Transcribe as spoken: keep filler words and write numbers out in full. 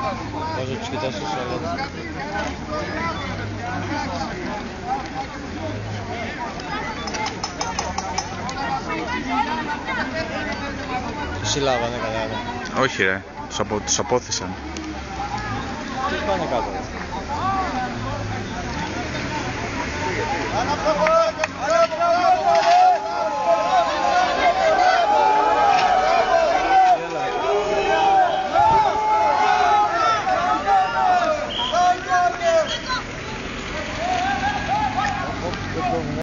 Βάζω τους κοιτάς στο σαλόν. Τους συλλάβανε κανένα? Όχι ρε, τους, απο, τους απόθυσαν. Τους πάνε κάτω.